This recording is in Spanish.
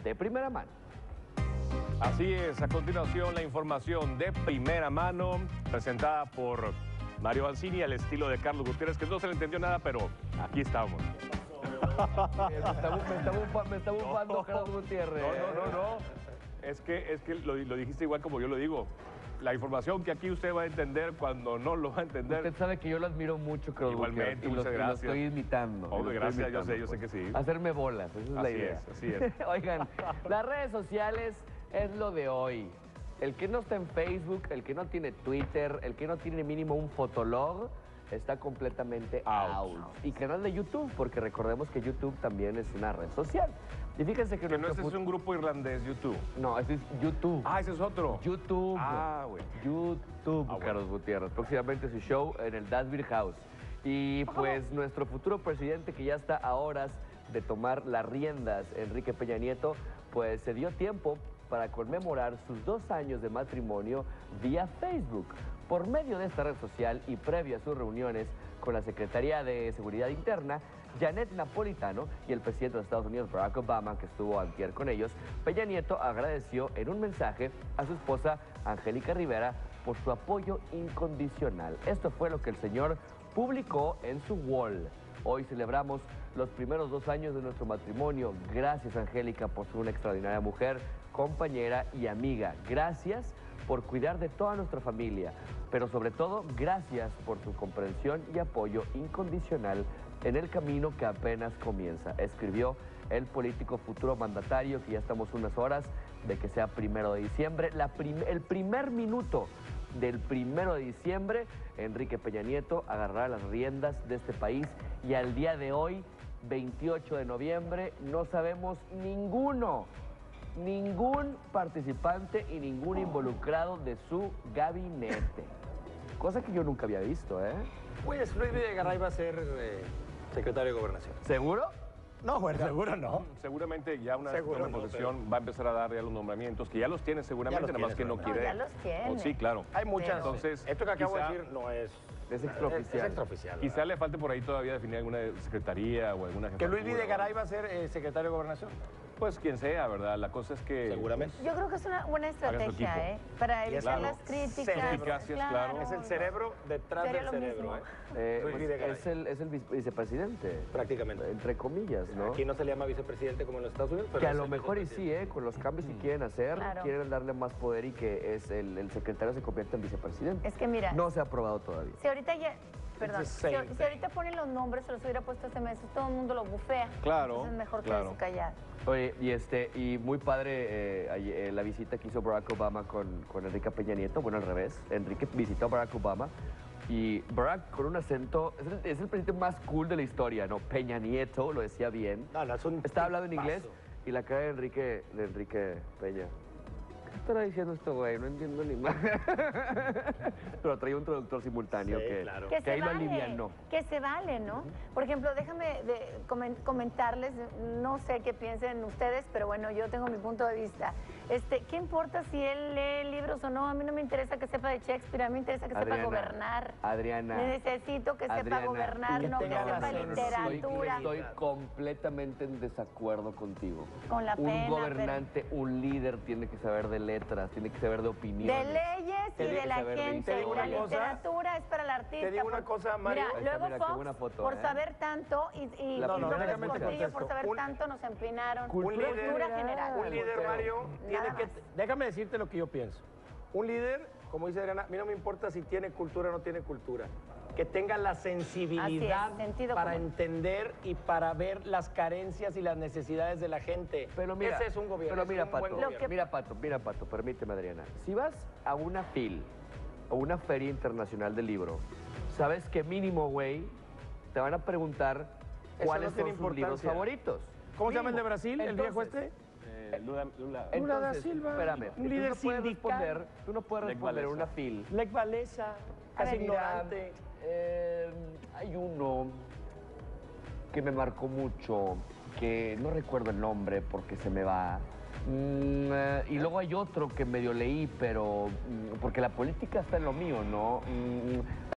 de primera mano. Así es, a continuación la información de primera mano presentada por Mario Banzini al estilo de Carlos Gutiérrez, que no se le entendió nada, pero aquí estamos. Me está bufando Carlos Gutiérrez. No. Es que lo dijiste igual como yo lo digo. La información que aquí usted va a entender cuando no lo va a entender. Usted sabe que yo lo admiro mucho, Carlos Igualmente, Gutiérrez, muchas gracias. Lo estoy imitando. Gracias, yo sé que sí. Hacerme bolas, esa es la idea. Así es. Oigan, las redes sociales es lo de hoy. El que no está en Facebook, el que no tiene Twitter, el que no tiene mínimo un fotolog, está completamente out. Y canal de YouTube, porque recordemos que YouTube también es una red social. Y fíjense que no, ese es un grupo irlandés, YouTube. No, ese es YouTube. Ah, ese es otro. YouTube. Ah, güey. YouTube, Carlos Gutiérrez. Próximamente su show en el Dasbury House. Y pues nuestro futuro presidente, que ya está a horas de tomar las riendas, Enrique Peña Nieto, pues se dio tiempo para conmemorar sus 2 años de matrimonio vía Facebook. Por medio de esta red social y previo a sus reuniones con la Secretaría de Seguridad Interna, Janet Napolitano y el presidente de Estados Unidos, Barack Obama, que estuvo antier con ellos, Peña Nieto agradeció en un mensaje a su esposa, Angélica Rivera, por su apoyo incondicional. Esto fue lo que el señor publicó en su wall. Hoy celebramos los primeros 2 años de nuestro matrimonio. Gracias, Angélica, por ser una extraordinaria mujer, compañera y amiga. Gracias por cuidar de toda nuestra familia, pero sobre todo, gracias por tu comprensión y apoyo incondicional en el camino que apenas comienza, escribió el político futuro mandatario, que ya estamos unas horas de que sea 1 de diciembre. El primer minuto del 1 de diciembre, Enrique Peña Nieto agarrará las riendas de este país y al día de hoy, 28 de noviembre, no sabemos ningún participante y ningún involucrado de su gabinete. Cosa que yo nunca había visto, ¿eh? Pues Luis Videgaray va a ser secretario de Gobernación. ¿Seguro? No, bueno, seguro no. Seguramente ya una Seguro posesión pero... va a empezar a dar ya los nombramientos, que ya los tiene seguramente, nada más que no quiere. Ya los tiene. Sí, claro. Hay muchas. Pero... Entonces, esto que acabo de decir no es... Es extraoficial. Es extraoficial. Quizá le falte por ahí todavía definir alguna secretaría o alguna jefatura. Que Luis Videgaray va a ser secretario de Gobernación. Pues quien sea, ¿verdad? La cosa es que... Seguramente. Yo creo que es una buena estrategia, ¿eh? Para evitar las críticas. Eficacias, claro. Es el cerebro detrás Sería del lo cerebro, mismo. Luis Videgaray. Es el vicepresidente. Prácticamente. Entre comillas, ¿no? Aquí no se le llama vicepresidente como en los Estados Unidos, pero Que a es lo el mejor y vicepresidente. sí, con los cambios que quieren hacer, Claro. quieren darle más poder y que es el secretario se convierta en vicepresidente. Es que mira, No se ha aprobado todavía. si ahorita ya... Perdón, It's si the same ahorita ponen los nombres, se los hubiera puesto hace meses, todo el mundo lo bufea. Claro, Entonces es mejor claro. quedarse callado. Oye, y muy padre la visita que hizo Barack Obama con Enrique Peña Nieto. Bueno, al revés. Enrique visitó a Barack Obama y Barack con un acento, es el presidente más cool de la historia, ¿no? Peña Nieto, lo decía bien. No, es un Estaba hablando en tipazo. inglés y la cara de Enrique Peña. ¿Qué estará diciendo esto, güey? No entiendo ni más. Pero traía un traductor simultáneo Sí, que, claro. que ahí lo alivianó. Que se vale, ¿no? Por ejemplo, déjame comentarles, no sé qué piensen ustedes, pero bueno, yo tengo mi punto de vista. ¿Qué importa si él lee libros o no? A mí no me interesa que sepa de Shakespeare, a mí me interesa que sepa gobernar. Adriana. Necesito que sepa gobernar, no que sepa literatura. Estoy completamente en desacuerdo contigo. Con la pena, Un gobernante, un líder tiene que saber de letras, tiene que saber de opinión. De leyes y de la gente. Te digo La una cosa, literatura es para el artista. te digo una cosa, Mario. Mira, luego Mira, qué buena Fox, foto, por ¿eh? saber tanto, y No, López déjame te Portillo, por contesto. saber tanto, nos empinaron. Cultura Cultura general. Un líder, Mario, tiene Nada que... más. Déjame decirte lo que yo pienso. Un líder, como dice Adriana, a mí no me importa si tiene cultura o no tiene cultura. Que tenga la sensibilidad Así es, sentido para común. entender y para ver las carencias y las necesidades de la gente. Pero mira, ese es un gobierno. pero mira, es un buen Pato, gobierno. mira, Pato, permíteme, Adriana. Si vas a una FIL o una feria internacional del libro, sabes que mínimo, güey, te van a preguntar Eso cuáles no tiene son sus libros importancia. favoritos. ¿Cómo se llama el de Mínimo. Brasil, el viejo este? Lula. Lula da Entonces, Silva, espérame, un líder tú no puedes sindical. tú no puedes Lech responder en Walesa. una FIL. Lech Walesa, casi Mira, ignorante. hay uno que me marcó mucho, que no recuerdo el nombre porque se me va. Y luego hay otro que medio leí, pero porque la política está en lo mío, ¿no?